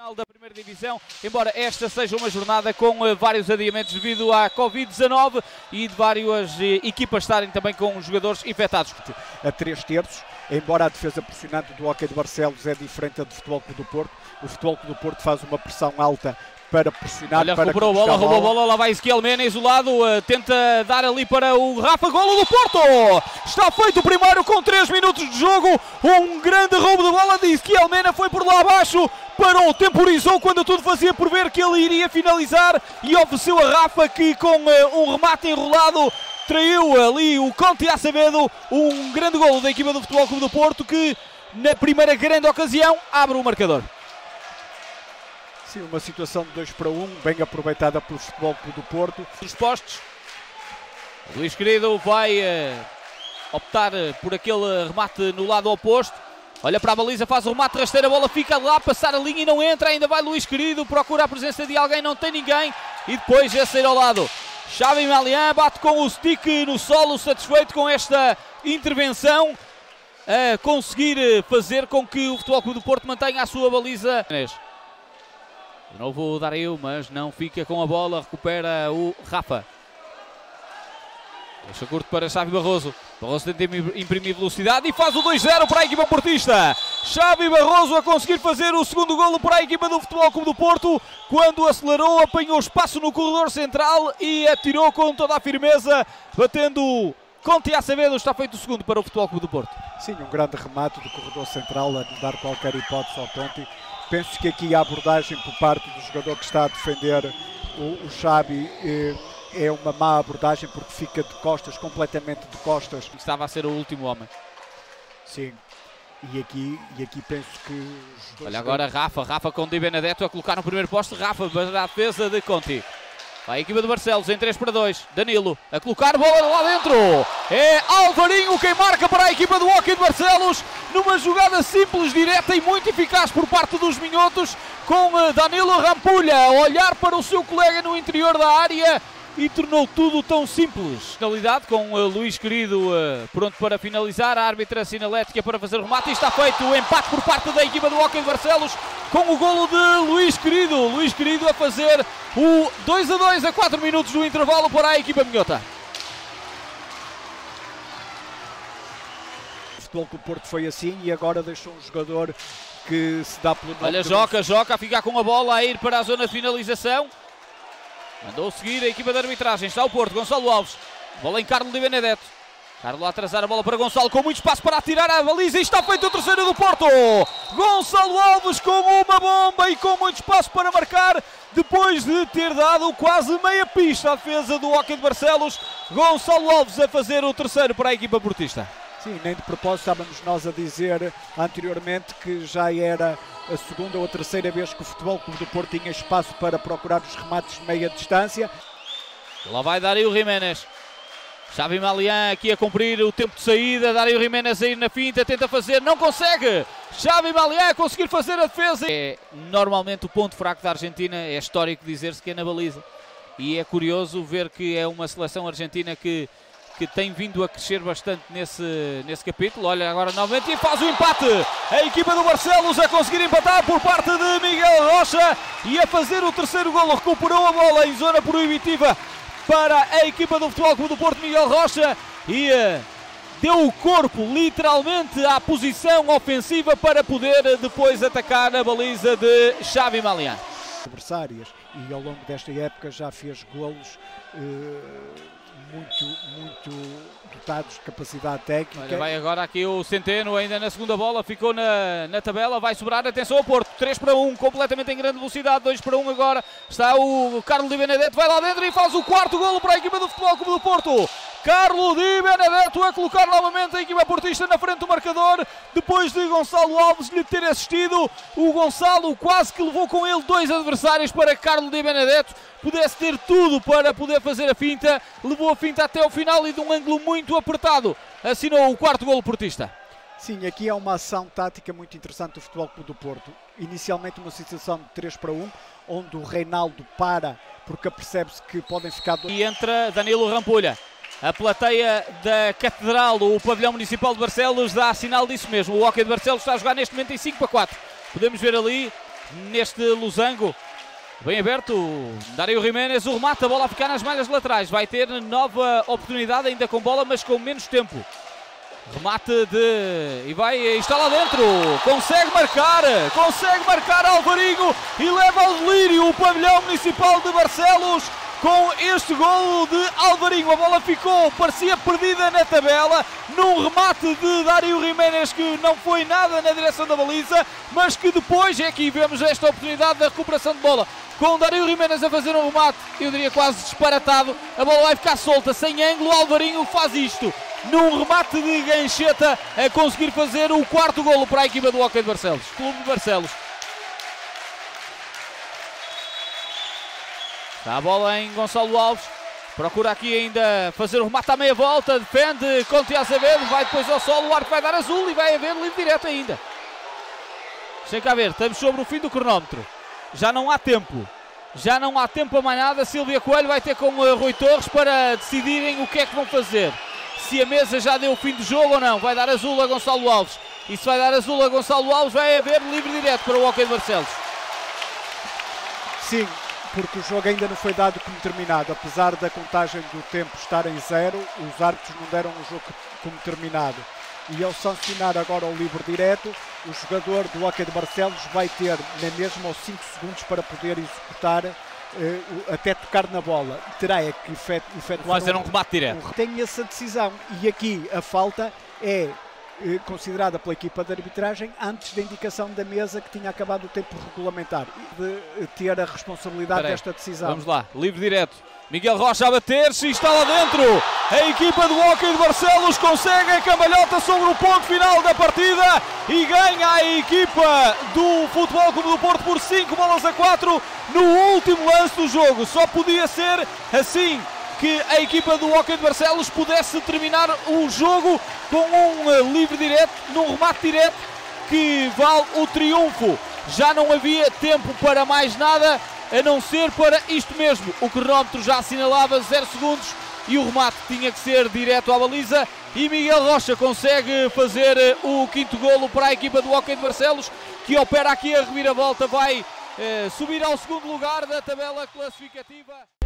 Final da primeira divisão, embora esta seja uma jornada com vários adiamentos devido à Covid-19 e de várias equipas estarem também com jogadores infectados. A 3/3, embora a defesa pressionante do Hockey de Barcelos é diferente da do Futebol Clube do Porto, o Futebol Clube do Porto faz uma pressão alta para pressionar. Olha, para recuperou a bola, roubou a bola, lá vai Ezequiel Mena isolado, tenta dar ali para o Rafa, golo do Porto! Está feito o primeiro com 3 minutos de jogo, um grande roubo de bola de Ezequiel Mena, foi por lá abaixo, parou, temporizou quando tudo fazia prever que ele iria finalizar e ofereceu a Rafa que com um remate enrolado traiu ali o Conti Acevedo, um grande golo da equipa do Futebol Clube do Porto que na primeira grande ocasião abre o marcador. Sim, uma situação de 2-1, bem aproveitada pelo Futebol Clube do Porto. Os postos, o Luís Querido vai optar por aquele remate no lado oposto. Olha para a baliza, faz o remate rasteiro, a bola fica lá, passar a linha e não entra, ainda vai Luís Querido, procura a presença de alguém, não tem ninguém e depois é sair ao lado. Xavi Malian bate com o stick no solo, satisfeito com esta intervenção, a conseguir fazer com que o Futebol Clube do Porto mantenha a sua baliza. De novo o Dario, mas não fica com a bola, recupera o Rafa. Deixa curto para Xavi Barroso. Barroso tenta imprimir velocidade e faz o 2-0 para a equipa portista. Xavi Barroso a conseguir fazer o segundo golo para a equipa do Futebol Clube do Porto. Quando acelerou, apanhou espaço no corredor central e atirou com toda a firmeza, batendo Conti Acevedo. Está feito o segundo para o Futebol Clube do Porto. Sim, um grande remate do corredor central a não dar qualquer hipótese ao Conti. Penso que aqui a abordagem por parte do jogador que está a defender o Xavi é uma má abordagem porque fica de costas, completamente de costas. Estava a ser o último homem. Sim, e aqui penso que... Olha agora Rafa com Di Benedetto a colocar no primeiro poste, Rafa para a defesa de Conti. Vai a equipa de Barcelos em 3-2, Danilo a colocar bola lá dentro, é Alvarinho quem marca para a equipa do Hockey de Barcelos, numa jogada simples, direta e muito eficaz por parte dos minhotos, com Danilo Rampulha a olhar para o seu colega no interior da área e tornou tudo tão simples. Finalidade com Luís Querido pronto para finalizar, a árbitra sinalética para fazer o remate e está feito o empate por parte da equipa do Hockey de Barcelos com o golo de Luís Querido. Luís Querido a fazer o 2-2 a 4 minutos do intervalo para a equipa minhota. O Futebol Clube do Porto foi assim e agora deixou um jogador que se dá pelo nome. Olha, Joca a ficar com a bola a ir para a zona de finalização. Mandou seguir a equipa de arbitragem, está o Porto, Gonçalo Alves, bola em Carlo Di Benedetto. Carlo a atrasar a bola para Gonçalo, com muito espaço para atirar a baliza e está feito o terceiro do Porto. Gonçalo Alves com uma bomba e com muito espaço para marcar, depois de ter dado quase meia pista à defesa do Hockey de Barcelos. Gonçalo Alves a fazer o terceiro para a equipa portista. Sim, nem de propósito estávamos nós a dizer anteriormente que já era a segunda ou a terceira vez que o Futebol Clube do Porto tinha espaço para procurar os remates de meia distância. Lá vai Dario Jiménez. Xavi Malian aqui a cumprir o tempo de saída. Dario Jiménez a ir na finta, tenta fazer, não consegue. Xavi Malian a conseguir fazer a defesa. É normalmente o ponto fraco da Argentina, é histórico dizer-se que é na baliza. E é curioso ver que é uma seleção argentina que tem vindo a crescer bastante nesse capítulo. Olha agora novamente e faz o empate. A equipa do Barcelos a conseguir empatar por parte de Miguel Rocha e a fazer o terceiro golo. Recuperou a bola em zona proibitiva para a equipa do Futebol Clube do Porto, Miguel Rocha, e deu o corpo literalmente à posição ofensiva para poder depois atacar a baliza de Xavi Malian. Adversárias, e ao longo desta época já fez golos muito dotados de capacidade técnica. Olha, vai agora aqui o Centeno ainda na segunda bola, ficou na tabela, vai sobrar, atenção ao Porto, 3-1, completamente em grande velocidade, 2-1 agora, está o Carlo Di Benedetto, vai lá dentro e faz o quarto golo para a equipa do Futebol Clube do Porto. Carlo Di Benedetto a colocar novamente a equipa portista na frente do marcador, depois de Gonçalo Alves lhe ter assistido. O Gonçalo quase que levou com ele 2 adversários para que Carlo Di Benedetto pudesse ter tudo para poder fazer a finta, levou a finta até o final e de um ângulo muito apertado assinou o quarto golo portista. Sim, aqui é uma ação tática muito interessante do Futebol Clube do Porto. Inicialmente uma situação de 3-1, onde o Reinaldo para, porque percebe-se que podem ficar... E entra Danilo Rampulha. A plateia da Catedral, o pavilhão municipal de Barcelos, dá sinal disso mesmo. O Hockey de Barcelos está a jogar neste momento em 5-4. Podemos ver ali neste losango. Bem aberto, Dario Jiménez, o remate, a bola a ficar nas malhas laterais. Vai ter nova oportunidade, ainda com bola, mas com menos tempo. Remate e está lá dentro, consegue marcar Alvarinho e leva ao delírio o pavilhão municipal de Barcelos com este golo de Alvarinho. A bola parecia perdida na tabela, num remate de Dario Jiménez que não foi nada na direção da baliza, mas que depois, aqui vemos esta oportunidade da recuperação de bola, com Dario Jiménez a fazer um remate, eu diria quase disparatado, a bola vai ficar solta, sem ângulo, Alvarinho faz isto, num remate de gancheta, a conseguir fazer o quarto golo para a equipa do Hockey de Barcelos, Clube de Barcelos. Está a bola em Gonçalo Alves, procura aqui ainda fazer o remate à meia volta, defende contra Azevedo, vai depois ao solo, o arco vai dar azul e vai haver livre direto ainda. Sem cá ver, estamos sobre o fim do cronómetro, já não há tempo a mais nada. Silvia Coelho vai ter com Rui Torres para decidirem o que é que vão fazer, se a mesa já deu o fim do jogo ou não. Vai dar azul a Gonçalo Alves, e se vai dar azul a Gonçalo Alves vai haver livre direto para o Hockey de Barcelos. Sim, porque o jogo ainda não foi dado como terminado, apesar da contagem do tempo estar em 0, os árbitros não deram o jogo como terminado. E ao sancionar agora o livre direto, o jogador do Hockey de Barcelos vai ter na mesma 5 segundos para poder executar, até tocar na bola. Terá que efetuar fazer um remate direto. Tem essa decisão, e aqui a falta é considerada pela equipa de arbitragem antes da indicação da mesa que tinha acabado o tempo regulamentar, de ter a responsabilidade desta decisão. Vamos lá, livre direto, Miguel Rocha a bater-se e está lá dentro. A equipa do Hockey de Barcelos consegue a cambalhota sobre o ponto final da partida e ganha a equipa do Futebol Clube do Porto por 5-4 no último lance do jogo. Só podia ser assim que a equipa do Hockey de Barcelos pudesse terminar o jogo com um livre direto, num remate direto que vale o triunfo. Já não havia tempo para mais nada, a não ser para isto mesmo. O cronómetro já assinalava 0 segundos e o remate tinha que ser direto à baliza. E Miguel Rocha consegue fazer o quinto golo para a equipa do Hockey de Barcelos, que opera aqui a reviravolta, vai subir ao segundo lugar da tabela classificativa.